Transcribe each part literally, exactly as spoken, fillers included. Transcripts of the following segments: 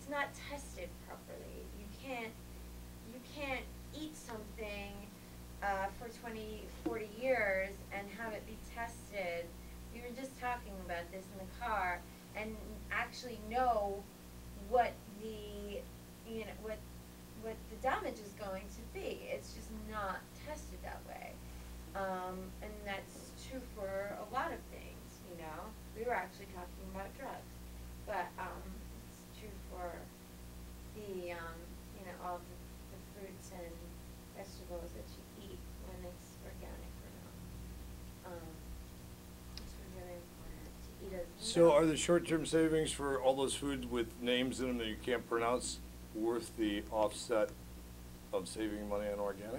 it's not tested properly. You can't, you can't eat something uh, for twenty, forty years and have it be tested. We were just talking about this in the car, and actually know what the, you know, what, what the damage is going to be. It's just not tested that way. Um, and that's true for a lot of things, you know. We were actually talking about drugs, but um, it's true for the, um, you know, all the, the fruits and vegetables that you eat, when it's organic or not. Um, it's really important to eat as, you So know, are the short-term savings for all those foods with names in them that you can't pronounce worth the offset of saving money on organic?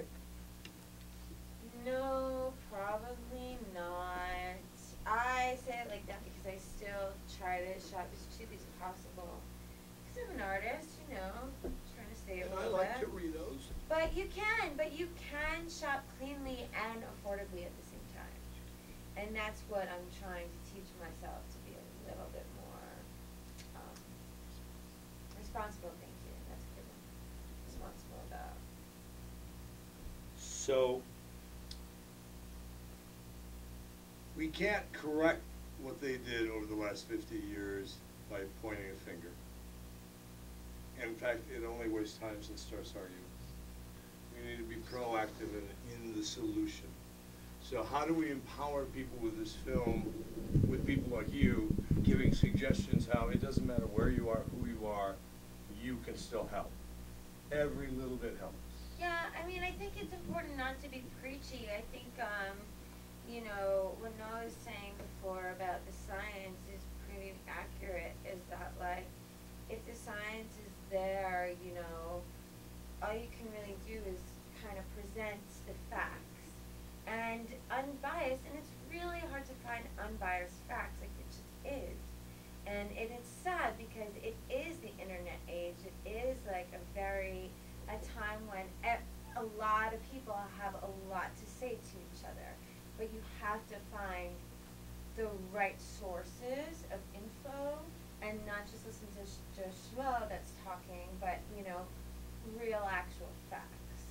No, probably not. I say it like that because I still try to shop as cheaply as possible. Because I'm an artist, you know, trying to save a And I little like bit. Doritos. But you can, but you can shop cleanly and affordably at the same time. And that's what I'm trying to teach myself, to be a little bit more um, responsible. Thank you. That's a good one. Responsible about. So, we can't correct what they did over the last fifty years by pointing a finger. In fact, it only wastes time and starts arguments. We need to be proactive in, in the solution. So how do we empower people with this film, with people like you, giving suggestions how it doesn't matter where you are, who you are, you can still help. Every little bit helps. Yeah, I mean, I think it's important not to be preachy. I think, um, you know, what Noah was saying before about the science is pretty accurate, is that, like, if the science is there, you know, all you can really do is kind of present the facts and unbiased, and it's really hard to find unbiased facts, like it just is. And it is sad because it is the internet age. It is like a very, a time when e- a lot of people have a lot to say to each other, but you have to find the right sources of info and not just listen to sh- Joe Schmo that's talking, but, you know, real actual facts.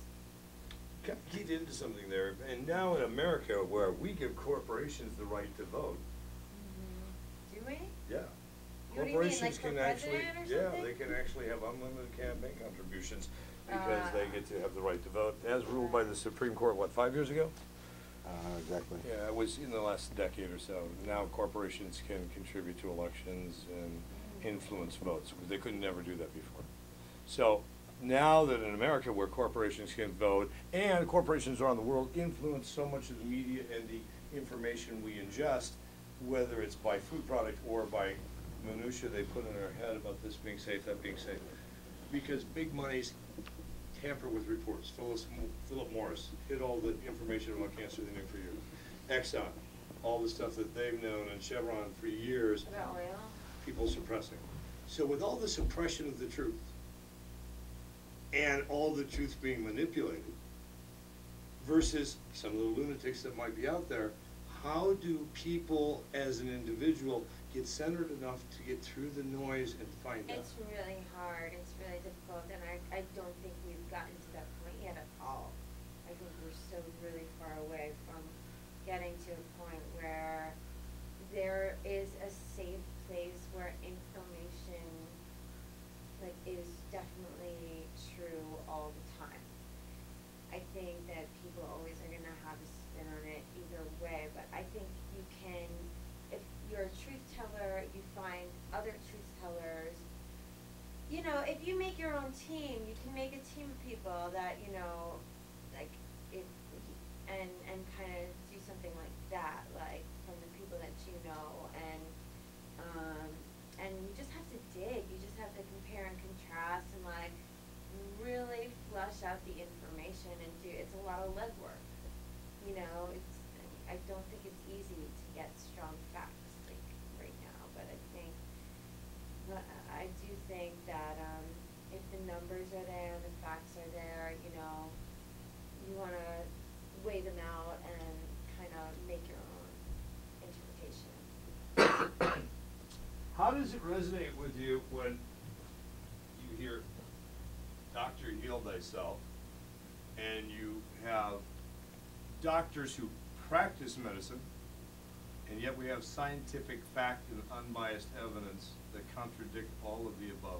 Get into something there, and now in America, where we give corporations the right to vote. Mm-hmm. Do we? Yeah. What do you mean, Corporations like for can actually, president or yeah, something? they can actually have unlimited campaign contributions because Ah. they get to have the right to vote, as ruled by the Supreme Court, what, five years ago? Uh, exactly. Yeah, it was in the last decade or so. Now corporations can contribute to elections and influence votes, because they could never do that before. So now that in America, where corporations can vote, and corporations around the world influence so much of the media and the information we ingest, whether it's by food product or by minutia they put in our head about this being safe, that being safe. Because big monies tamper with reports. Phyllis, Philip Morris hid all the information about cancer they knew for years. Exxon, all the stuff that they've known, and Chevron for years, About oil? people suppressing. So with all the suppression of the truth, and all the truth being manipulated, versus some of the lunatics that might be out there, how do people as an individual get centered enough to get through the noise and find out? It's really hard, it's really difficult, and I, I don't think we've gotten to that point yet at all. I think we're still really far away from getting to a point where there is a safe place where information, like, is definitely true all the time. I think that people always are gonna have a spin on it either way, but I think you can, if you're a truth teller, you find other truth tellers. You know, if you make your own team, you can make a team of people that, you know, like, if, and, and kind of do something like that, like, from the people that you know, and, um, and you just have to dig, you just have to compare and contrast and, like, really flush out the information and do, it's a lot of legwork, you know, it's, I don't think it's easy to get strong facts, like, right now, but I think, but I do think that, um, if the numbers are there and the facts are there, you know, you wanna weigh them out and kinda make your own interpretation. How does it resonate with you when, hear doctor heal thyself, and you have doctors who practice medicine, and yet we have scientific fact and unbiased evidence that contradict all of the above.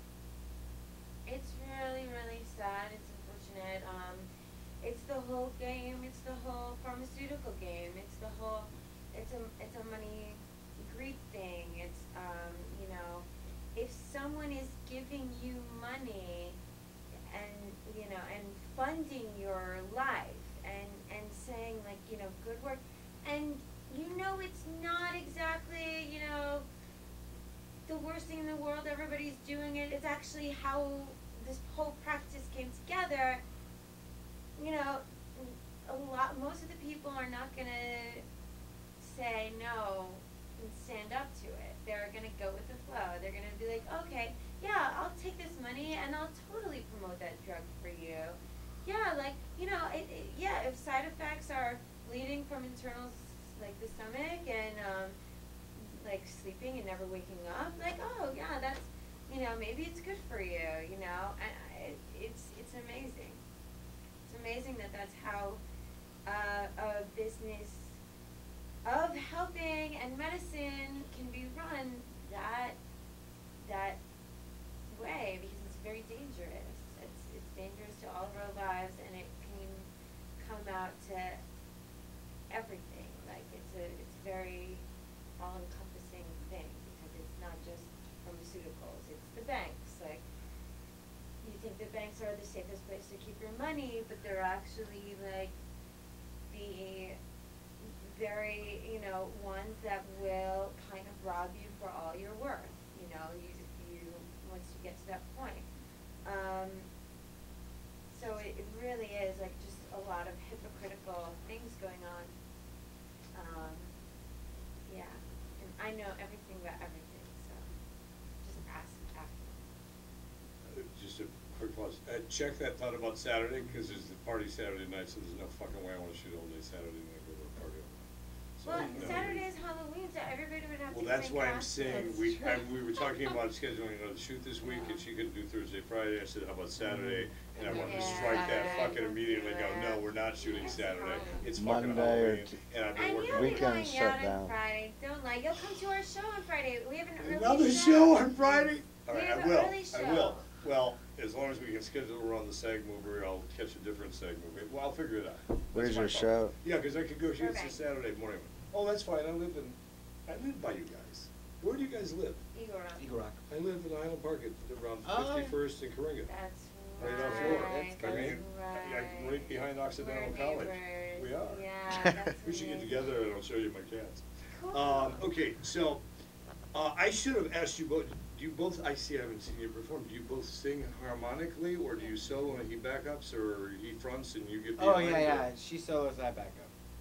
It's really, really sad. It's unfortunate. Um, it's the whole game. It's the whole pharmaceutical game. It's the whole. It's a. It's a money, greed thing. It's um, you know, if someone is giving you money, and you know, and funding your life, and and saying like you know good work, and you know it's not exactly you know. the worst thing in the world, everybody's doing it. It's actually how this whole practice came together. You know, a lot, most of the people are not gonna say no and stand up to it. They're gonna go with the flow. They're gonna be like, okay, yeah, I'll take this money and I'll totally promote that drug for you. Yeah, like, you know, it, it, yeah, if side effects are bleeding from internal, s- like the stomach and, um, like sleeping and never waking up, like, oh yeah, that's, you know, maybe it's good for you, you know, and I, it's, it's amazing. It's amazing that that's how, uh, a business of helping and medicine can be run that, that way, because it's very dangerous. It's, it's dangerous to all of our lives, and it can come out to everything, like, it's a, it's very all-encompassing thing, because it's not just pharmaceuticals, it's the banks. Like, you think the banks are the safest place to keep your money, but they're actually like the very, you know, ones that will kind of rob you for all your worth, you know, you, you once you get to that point. Um, so it, it really is like just a lot of hypocritical things going on. Um, Yeah, and I know everything about everything, so just ask after. Uh, Just a quick pause. Uh, check that thought about Saturday, because there's the party Saturday night, so there's no fucking way I wanna shoot all day Saturday and then go to a party all night. So, Well, no. Saturday is Halloween, so everybody would have Well, to that's bring why I'm costumes. saying, we, I, we were talking about scheduling another shoot this week, and she couldn't do Thursday, Friday. I said, how about Saturday? And I wanted to strike that Yeah. fucking immediately and go, no, we're not shooting That's Saturday. fine. It's fucking Monday or Halloween, t- and I've been And working. you'll be Weekend going shut out on down. Friday, don't lie, you'll come to our show on Friday, we have an early show. Another show on Friday? All We right, have I an will, early I will. show. Well, as long as we can schedule around the SAG movie, I'll catch a different SAG movie. Well, I'll figure it out. That's Where's my your fault. show? Yeah, 'cause I could go shoot Burbank. this Saturday morning. Oh, that's fine, I live in, I live by you guys. Where do you guys live? Igor, Eagle Rock. I live in Island Park at around Oh. fifty-first and Coringa. that's Right right, off Florida. that's I right. mean, I- I- right behind Occidental We're College. neighbors. We are. Yeah, that's We should get amazing. together and I'll show you my cats. Cool. Um, okay, so, uh, I should have asked you both, do you both, I see I haven't seen you perform, do you both sing harmonically, or do you solo and he backups, or he fronts and you get Oh, behind? yeah, or- yeah, she solos, I back up.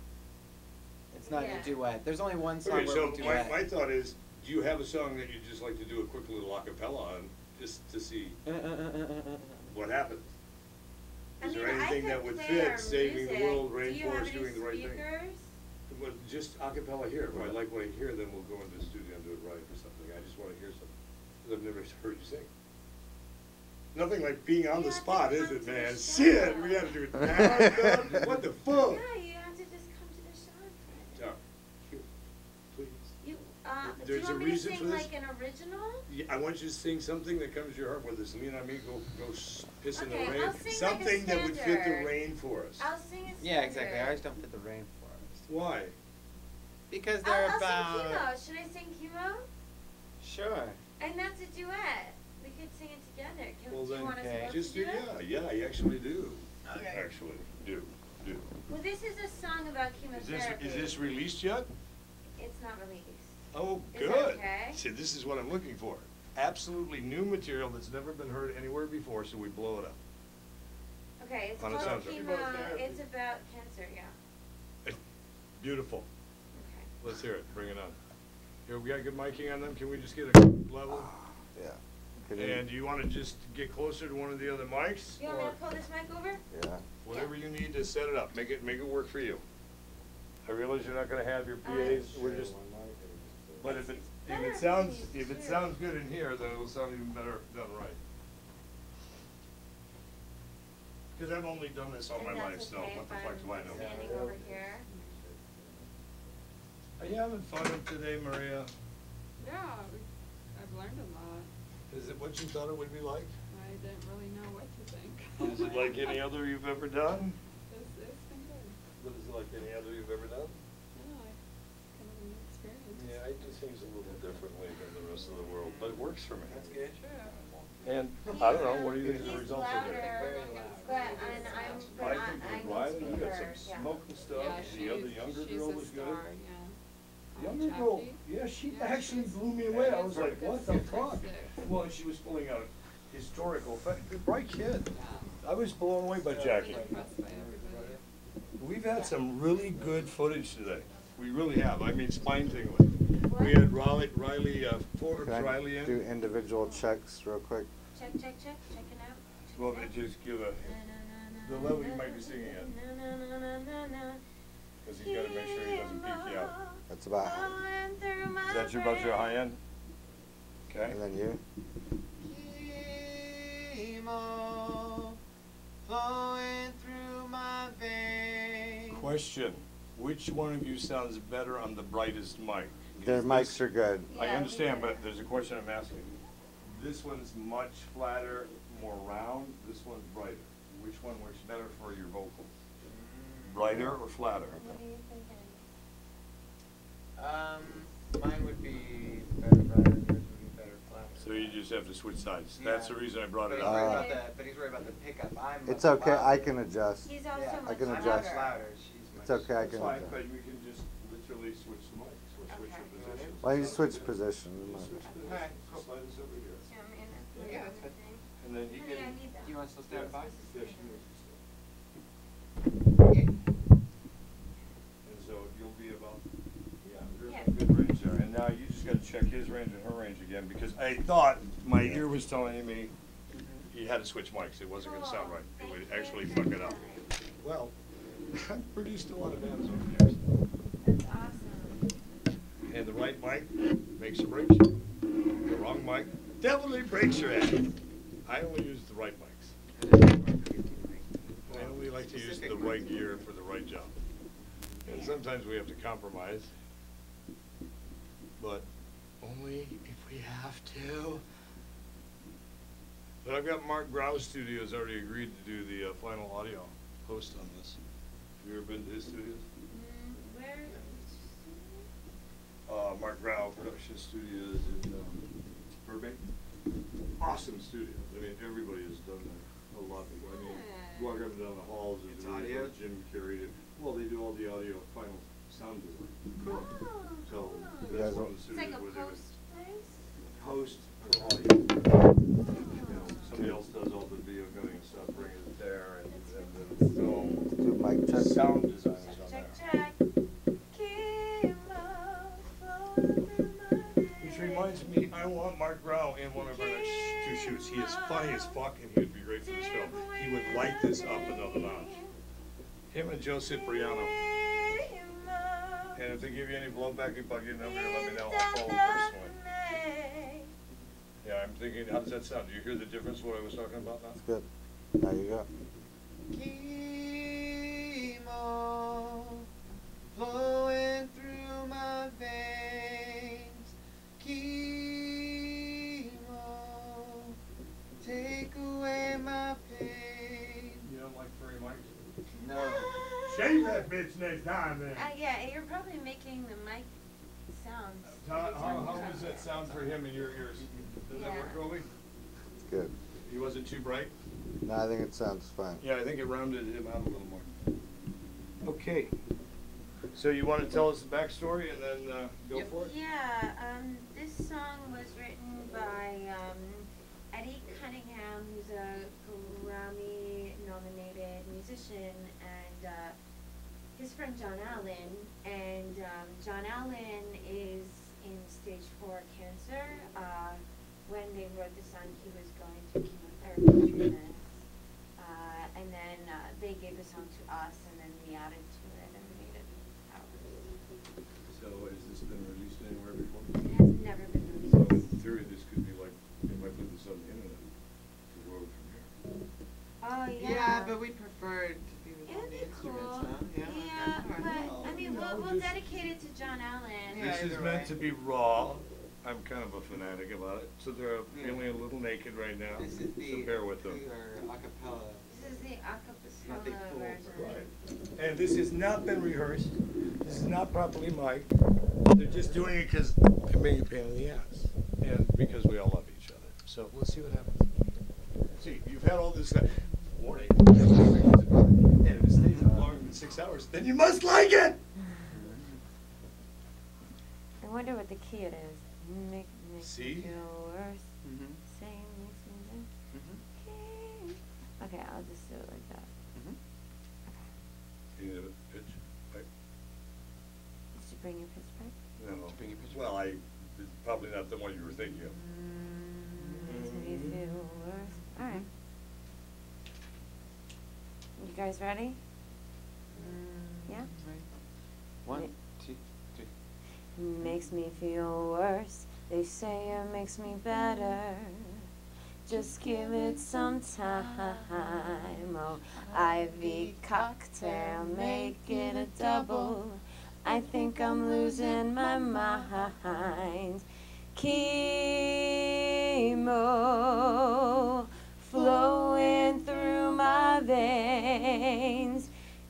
It's not Yeah. a duet. There's only one song Okay, where so we my, duet. my thought is, do you have a song that you'd just like to do a quick little acapella on, just to see Uh, uh, uh, uh, uh, uh. what happens? I Is there mean, I anything could that would play our fit, saving the music. world, Do you have rainforest, any doing the right thing? speakers? Well, just acapella here, if I like what I hear, then we'll go into the studio and do it right or something, I just wanna hear something, cause I've never heard you sing. Nothing like being on You the have to spot, come is to it, the man? show. Shit, we gotta do it now, dude. What the fuck? Yeah, you have to just come to the show on Friday. Oh, here, please. You, uh, do you There's a want me to reason for sing this? like an original? Yeah, I want you to sing something that comes to your heart, whether it's Lean on Me, Go, go s- Piss in the Okay, Rain. I'll sing like a Something that would fit the standard. rainforest. I'll sing a Yeah, exactly. I standard. always don't fit the rainforest. Why? Because I'll, they're I'll about. sing chemo. Should I sing chemo? Sure. And that's a duet. We could sing it together. Can, Well do you then, want us okay. both just to do, do it? yeah, yeah, I actually do. Okay. Actually, do, do. Well, this is a song about Is this, chemotherapy. is this released yet? It's not released. Oh, Is that good. okay? See, this is what I'm looking for. Absolutely new material that's never been heard anywhere before, so we blow it up. Okay, it's On a called soundtrack. chemo. It's about cancer, yeah. Eh, Beautiful. Okay. Let's hear it. Bring it on. Here, we got good miking on them. Can we just get a level? Yeah. Could you- And do you want to just get closer to one of the other mics? You want me or to pull this mic over? Yeah. Whatever you need to set it up. Make it, make it work for you. I realize you're not gonna have your P As. Uh, We're just, but if it, if Better it sounds, if if it it's sounds good in here, then it'll sound even better done right. Cause I've only done this all my And life, that's so okay what the if fuck do I I'm know? standing over here. Are you having fun today, Maria? Yeah, we, I've learned a lot. Is it what you thought it would be like? I didn't really know what to think. Is it like any other you've ever done? It's, it's been good. What is it like any other you've ever done? Yeah, I kind of a new experience. Yeah, I do things a little differently than the rest of the world, but it works for me. That's good. True. And, I don't know, what do you think the He's results are? louder, Very loud. but, and I'm, but I I, think I'm with a Riley, you got speaker, some yeah. smoke and stuff, Yeah, and she's, the other younger she's girl a was good. star, yeah. The Um, younger girl, Chappie? yeah, she Yeah, actually she's blew me away, I very was like, good what the six, fuck? six. Well, she was pulling out historical fact, bright kid. Yeah. I was blown away by Jackie. Really impressed by everybody. We've had some really good footage today. We really have. I mean, spine tingling. We had Riley, Riley, uh, Forbes Can I Riley in. do individual checks real quick? Check, check, check, checking out. Well, checking they out. just give a, Na, na, the na, level na, you might be singing at. na, na, na, na, na, na. Cause he's gotta make sure he doesn't peek you out. That's about half. Flowing through my Is that your, about your high end? Okay. And then you? Chemo flowing through my veins. Question, which one of you sounds better on the brightest mic? Their Is mics this- are good. I Yeah, understand, we- but there's a question I'm asking. This one's much flatter, more round, this one's brighter. Which one works better for your vocals? Brighter or flatter? What are you thinking? Um, mine would be better brighter, yours would be better flat. So you just have to switch sides. That's the Yeah. reason I brought But it he's worried up. about the, but he's worried about the pickup. I'm It's much okay, I louder. can adjust. He's also Yeah, much can louder. I'm adjust. much louder, she's much. It's okay, I That's can fine, adjust. but we can just literally switch the mics, or switch your Okay. positions. Why don't you switch position? Just switch positions. Alright, cool. Slide this over here. Do you want me to put Yeah, it on that's the good. thing? And then he Honey, I can. need that. Do you want us to stand by? Yeah, she knows you still. Yeah. And so you'll be about, yeah, there's Yeah. a good range there. And now you just gotta check his range and her range again, because I thought, my ear was telling me you had to switch mics. It wasn't gonna sound right. It would actually fuck it up. Well, I've produced a lot of bands over the years. That's awesome. And the right mic makes or breaks you. The wrong mic definitely breaks your ass. I only use the right mics. I only like to use the right gear for the right job. And sometimes we have to compromise, but only if we have to. But I've got Mark Grau Studios already agreed to do the uh, final audio post on this. Have you ever been to his studios? Mm, where? Uh, Mark Grau Production Studios in um, Burbank. Awesome studios. I mean, everybody has done a, a lot. Of, I mean, you walk up and down the halls, and It's there's audio? Jim Carrey did. Well, they do all the audio final sound design. Oh, So cool. You that's guys one of don't- the It's studios like a where they would post place? host for audio. You know, somebody else does all the video cutting and stuff, bring it there, and, and then film. Do mic check. Sound designers on Check, that. check. Keep on flowing through my Which reminds me, I want Mark Grau in one of our next two shoots. He is funny as fuck, and he would be great for this film. He would light this up another notch. Him and Joe Cipriano. And if they give you any blowback, if I get an over here, let me know. I'll call them personally. Yeah, I'm thinking, how does that sound? Do you hear the difference what I was talking about now? It's good. There you go. Chemo flowing through my veins. Chemo, take away my pain. You don't like furry mics? No. Shave that bitch next time, then. Uh, yeah, you're probably making the mic sounds. How, how, how does that sound for him in your ears? Does that work, Yeah. Roly? It's good. He wasn't too bright? No, I think it sounds fine. Yeah, I think it rounded him out a little more. Okay. So you want to tell us the backstory and then uh, go Yep. for it? Yeah, um, this song was written by um, Eddie Cunningham, who's a Grammy-nominated musician, and uh, his friend John Allen. And um, John Allen is in stage four cancer. Uh, when they wrote the song, he was going through chemotherapy treatments. Uh, and then uh, they gave the song to us, and then we added to it and made it ours. So has this been released anywhere before? It has never been So released. in theory, this could be like, if I put this on the internet, to roll from here. Oh, yeah. Yeah, but we to be raw. I'm kind of a fanatic about it, so they're feeling a little naked right now. This is the, So bear with them. our acapella. This is the Not Big acapella Fool. version. And this has not been rehearsed. This is not properly mic'd. They're just doing it because they're being a pain in the ass, and because we all love each other. So we'll see what happens. See, you've had all this uh, warning, and if it stays up longer than six hours, then you must like it. I wonder what the key it is. Make, make See? me feel worse. Mm-hmm. Same makes me think. Mm-hmm. Key. Okay, I'll just do it like that. Mm-hmm. You need a pitch? Like, Did you bring your pitch back? no. Bring your pitch Well, I, it's probably not the one you were thinking of. Makes me feel worse. Alright. You guys ready? Yeah? One, Yeah. two, three. Makes me feel worse. They say it makes me better. Just give it some time. Oh, I V cocktail, make it a double. I think I'm losing my mind. Chemo flowing through my veins.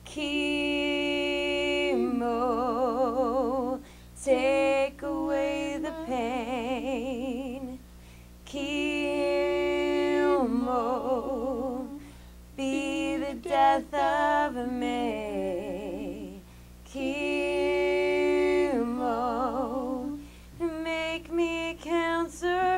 Chemo, take away the pain. Chemo, be the death of me. Chemo, make me cancer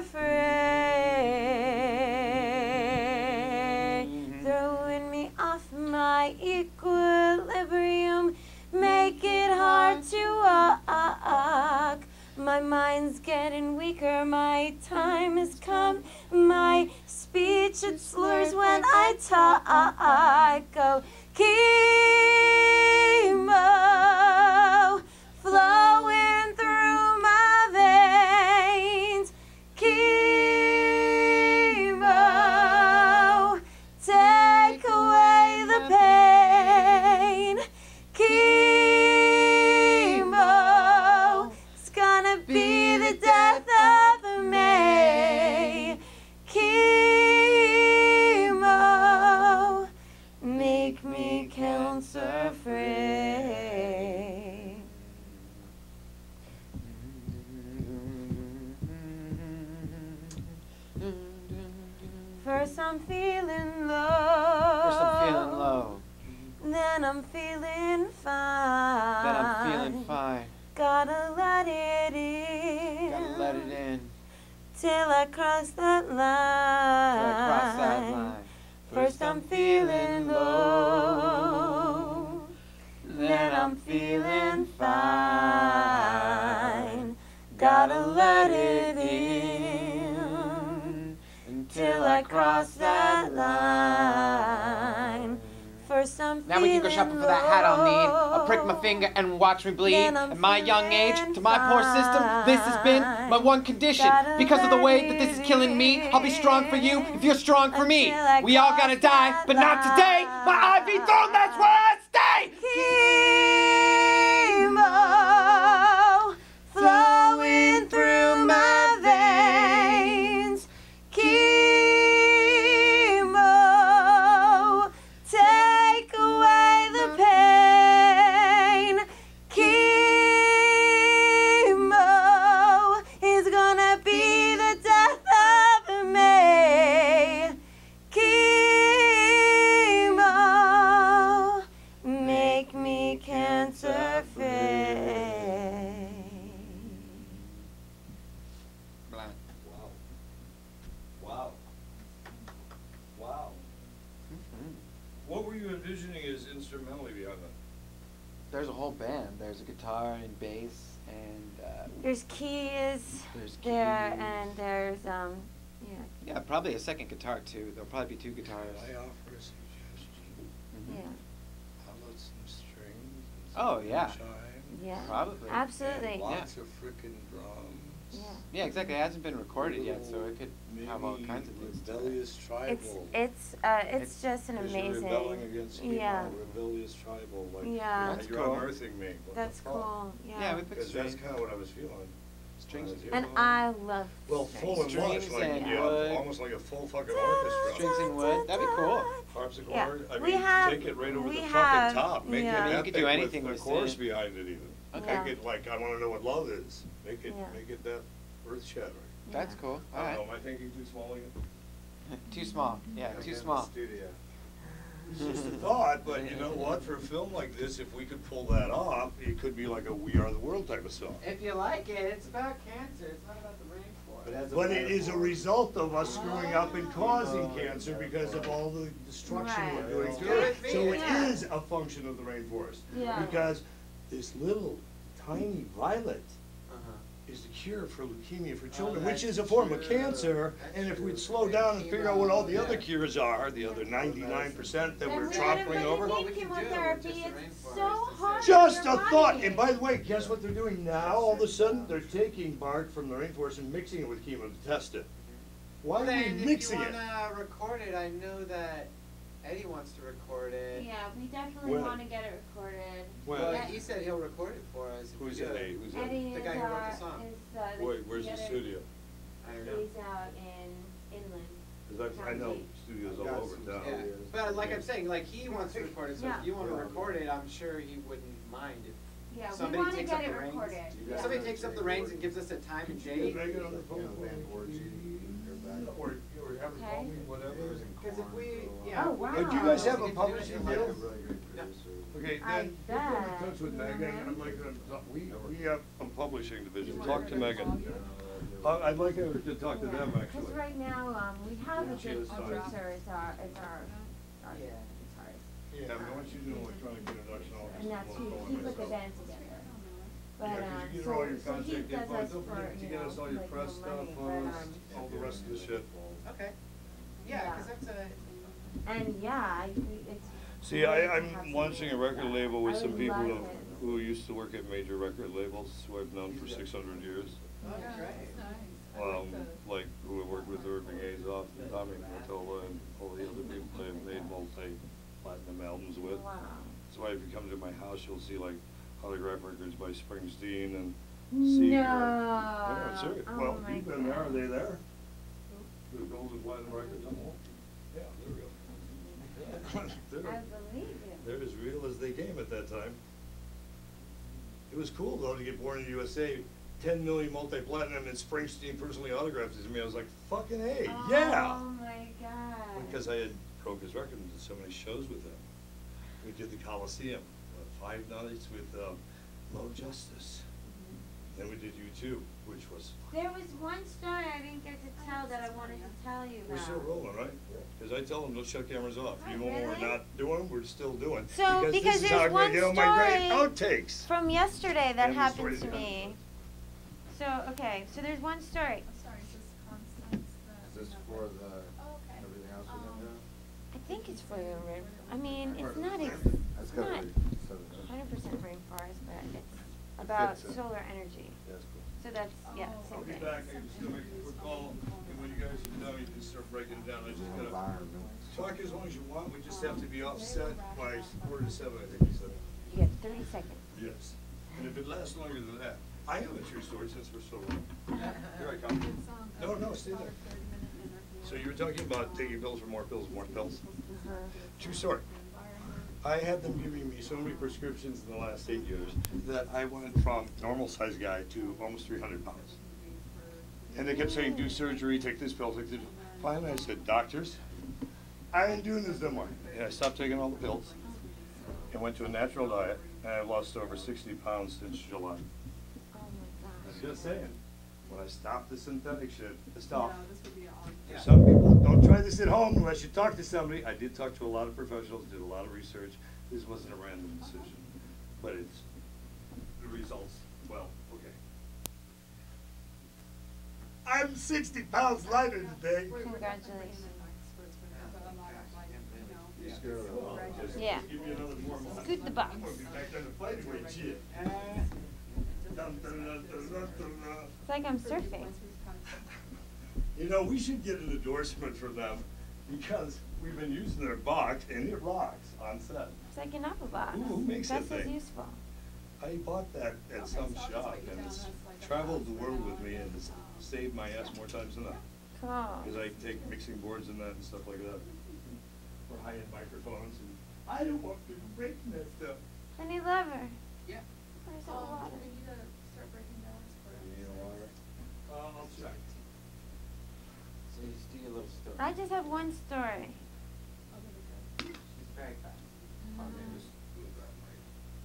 free. Throwing me off my equilibrium, make it hard to walk. My mind's getting weaker, my time has come. My speech, it slurs when I talk. Oh, chemo flowing through my veins. Chemo, take away the pain. Chemo, it's gonna be the death of me. Chemo, make me cancer free. First I'm feeling low. First I'm feeling low. Then I'm feeling fine. Then I'm feeling fine. Gotta let it in. Gotta let it in. Till I cross that line. Till I cross that line. First I'm feeling low. Then I'm feeling fine. Gotta let it in. Until I cross that line. First I'm Now we can go shopping for that hat I'll need. I'll prick my finger and watch me bleed. Then I'm At my young age, feeling to my poor system, this has been my one condition. Gotta Because of the way that let this is it killing me, I'll be strong for you if you're strong for me. Until I We all cross gotta die, that but not today. My I V throne, that's where I stay. Chemo flowing through my veins. Chemo, take away the pain. Chemo is gonna be the death of me. Chemo, make me cancer free. Blind. Wow. Wow. Wow. What were you envisioning as instrumentally behind that? There's a whole band. There's a guitar and bass and uh, There's keys There's there, keys. and there's um, yeah, yeah, probably a second guitar too. There'll probably be two guitars. Can I offer a suggestion? Mhm. yeah, How about some strings and Oh, some yeah. chimes? yeah, Probably. absolutely. And lots of frickin' drums. Yeah. Yeah, exactly. It hasn't been recorded yet, so Little it could have all mini kinds of things to it. rebellious tribal. It's it's uh it's, It's- just an 'Cause you're amazing. rebelling against chemo, yeah, rebellious tribal, like Yeah. like That's you're cool. unearthing me. What the that's fuck? cool. Yeah. Yeah, we put Because that's strings. kind of what I was feeling. Strings is And cool. I love Well, strings. full and lush, Strings like, and yeah, wood. almost like a full fucking orchestra. Strings and wood, that'd be cool. Harpsichord, Yeah, I we mean, have- take it right over we the have- fucking top, make it yeah. I mean, you epic could do anything with with the chorus it. behind it even. Okay. Make it like, I wanna know what love is, make it, Yeah. make it that earth shattering. That's Yeah. cool, I don't know, alright. am I thinking too small again? Too small, yeah, too small. It's just a thought, but you know what, for a film like this, if we could pull that off, it could be like a We Are the World type of song. If you like it, it's about cancer, it's not about the rainforest. But it is a result of us screwing up and causing cancer because of all the destruction we're Right. doing to Do it. it, So it yeah. is a function of the rainforest. Yeah. Because this little tiny violet Uh-huh. is the cure for leukemia for Oh, children, which that's is a form of true. cancer. That's And if true. we'd slow down and figure out what all the Chemo, other yeah. cures are, the other ninety-nine percent that And we're we trampling would've over. been What we taking could do, chemotherapy, just the it's rainforest so is hard. it. Just on a your thought, body. and by the way, guess what they're doing now? All of a sudden, they're taking bark from the rainforest and mixing it with chemo to test it. Why are we Then, mixing if it? you wanna record it, I know that Eddie wants to record it. Yeah, we definitely When? wanna get it recorded. When? Well, Yeah. he said he'll record it for us. if we Who's do that? it. Who's that? Eddie The is, guy who wrote the uh, song. is, uh, Wait, where's the other- studio? I don't know. He's out in inland. Cause I, I know studios all over town. Yeah, but like I'm saying, like he wants to record it, so Yeah. if you wanna record it, I'm sure he wouldn't mind if Yeah, we somebody wanna takes get up it the reins. recorded. If Yeah. somebody takes up the reins and gives us a time and date. Megan on the phone for me? Or, or have her call me, whatever. Cause if we, yeah. Oh, if we wow. But get you guys to have a do it, publishing yeah. deal? Okay, I then, get in bet. touch with Megan, Mhm. I'm like, uh, we, we have a publishing division, talk to Megan. Uh, I'd like her to talk to them, Cause actually. right now, um, we have a She good is fine. producer as our, as our, our Yeah. guitarist. Yeah, I mean, once you do an electronic introduction, I'll just. And that's who, I'll he put the myself. band together. But, Yeah, um, 'cause you get so, all your so he contact does info, us don't for, forget to you get know, us all your like press no stuff, money, on but, us, um, all the rest of the shit. Okay, yeah, Yeah. cause that's a, and yeah, I, it's. See, great I, to have I'm somebody launching a like record that. label with I some would people love who, it. who used to work at major record labels, who I've known for six hundred years. oh, Yeah, great. that's nice. I Um, like the- like, who have worked with Irving Azoff and Tommy Mottola and all the other people they've made multi-platinum albums with. Wow. That's why if you come to my house, you'll see like autograph records by Springsteen and No. Seeger. Yeah, I'm serious. Oh Well, my you've been there, are God. they there? The gold and platinum records on the wall? Yeah, they're real. They're- I believe you. They're as real as they came at that time. It was cool though to get born in the U S A, ten million multi-platinum, and Springsteen personally autographed it to me. I was like, fucking hey, yeah! Oh my God. Because I had broke his record and did so many shows with him. We did the Coliseum, uh, five nights with um, Low Justice. Then we did U two, which was, There was one story I didn't get to tell that I wanted to tell you about. we're still rolling, right? Because I tell them, don't shut cameras off. Oh, Even when we're really? not doing, we're still doing. So, Because because this is how there's I'm gonna one get all my great story outtakes. from yesterday that And the happened story's to gone. me. So, okay, so there's one story. I'm sorry, is this Constance the? Is this for the, Oh, okay. everything else we're gonna do? I think it's for the rain. I mean, it's not, ex- That's it's gotta not be, so, uh, hundred percent rainforest, but it's about Fits it. solar energy. that's cool. So that's, yeah, Oh, same I'll be thing. back, I can still make a quick call, and when you guys are done, you can start breaking it down, I just gotta, Environment. talk as long as you want, we just have to be offset by quarter to seven, I think you said. You get thirty seconds. Yes, and if it lasts longer than that, I have a true story since we're so long. Here I come. It's, um, No, no, it's stay about there. a thirty minute interview. So you were talking about taking pills for more pills, more pills. Uh-huh. True story. Environment. I had them giving me so many prescriptions in the last eight years that I went from normal sized guy to almost three hundred pounds. And they kept saying, do surgery, take this pill, take this. Finally, I said, doctors, I ain't doing this no more. And I stopped taking all the pills and went to a natural diet, and I've lost over sixty pounds since July. Oh my I'm gosh. just saying, when I stopped the synthetic shit, the stuff. No, this would be all. For some people, don't try this at home unless you talk to somebody. I did talk to a lot of professionals, did a lot of research. This wasn't a random decision, but it's, the results, well, okay. I'm sixty pounds lighter today. Congratulations. You scared of that? Just Yeah. Give me another four months. Scoot the box. I'm gonna be back on the fighting weight shit. Dun, dun, dun, dun, dun, dun, dun. It's like I'm surfing. You know, we should get an endorsement from them because we've been using their box and it rocks on set. It's like an apple box. Ooh, who makes that Just as thing? useful. I bought that at some shop and it's like a traveled the house world without with me and it's um, saved my ass more times than that. Cool. Cause I take mixing boards and that and stuff like that. Or high-end microphones and I don't want people breaking that stuff. Honey lover, Yeah. where's that Um, water? do we need to start breaking down for You need a water? Uh, I'll check. So you just do your little story. I just have one story. Okay, good. She's very fast. Okay, just move that mic.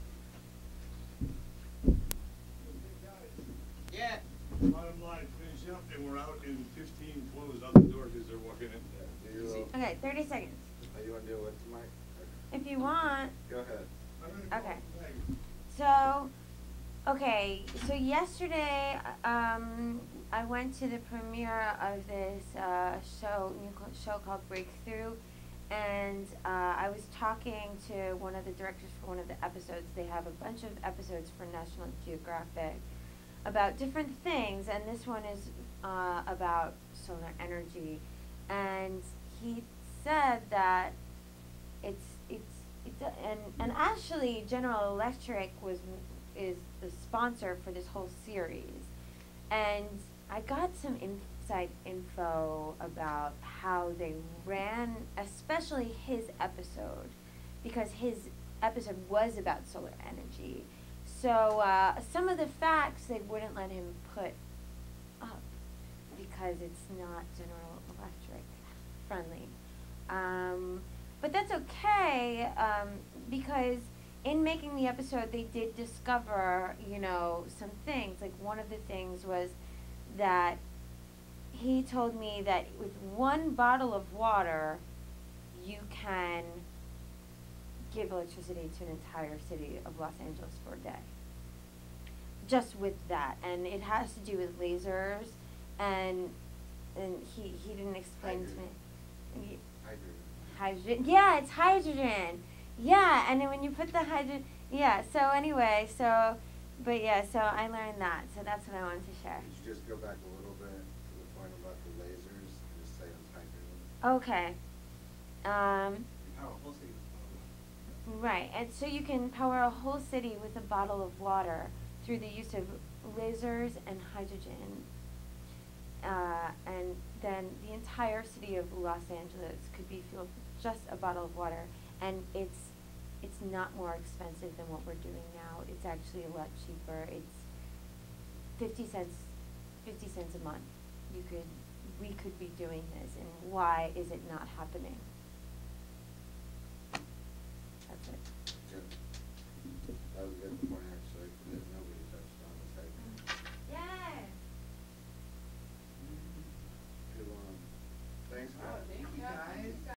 Yeah. Bottom line, finish up and we're out in fifteen, close out the door because they're walking in. Do you, uh, Okay, thirty seconds. are you wanna deal with the mic? If you want. Go ahead. I'm gonna call Okay. Meg. So, okay, so yesterday, um, I went to the premiere of this uh, show, new co- show called Breakthrough, and uh, I was talking to one of the directors for one of the episodes. They have a bunch of episodes for National Geographic about different things, and this one is uh, about solar energy. And he said that it's it's it's a, and and actually General Electric was is the sponsor for this whole series, and I got some inside info about how they ran, especially his episode, because his episode was about solar energy. So uh, some of the facts they wouldn't let him put up because it's not General Electric friendly. Um, but that's okay, um, because in making the episode they did discover, you know, some things. Like one of the things was that he told me that with one bottle of water you can give electricity to an entire city of Los Angeles for a day. Just with that. And it has to do with lasers, and and he, he didn't explain to me. and he- Hydrogen. Hydrogen. Yeah, it's hydrogen. Yeah, and then when you put the hydrogen, yeah. So anyway, so, but yeah, so I learned that. So that's what I wanted to share. Could you just go back a little bit to the point about the lasers and just say it's hydrogen? Okay. Um, Oh, we'll see. right, and so you can power a whole city with a bottle of water through the use of lasers and hydrogen. Uh, and then the entire city of Los Angeles could be fueled with just a bottle of water, and it's it's not more expensive than what we're doing now. It's actually a lot cheaper. It's fifty cents, fifty cents a month. You could, we could be doing this, and why is it not happening?